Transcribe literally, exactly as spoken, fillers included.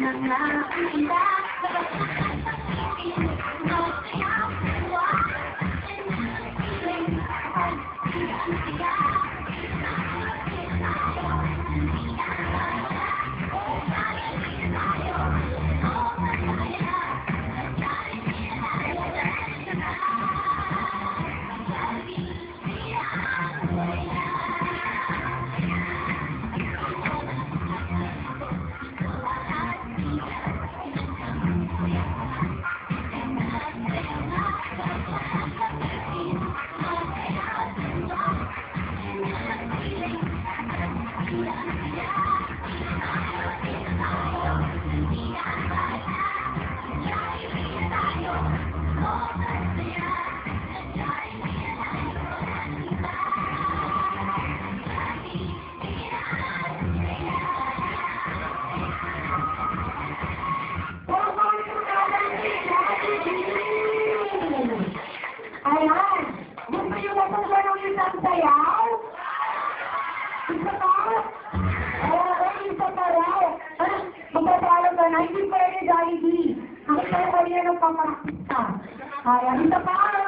Ayan, gusto nyo na po ba ng isang sayaw? Isa pa? Oo, isa pa raw. Magpapalo ka na, hindi pwede Jollibee. Ang isa pa rin ng pamakita. Ayan, isa pa.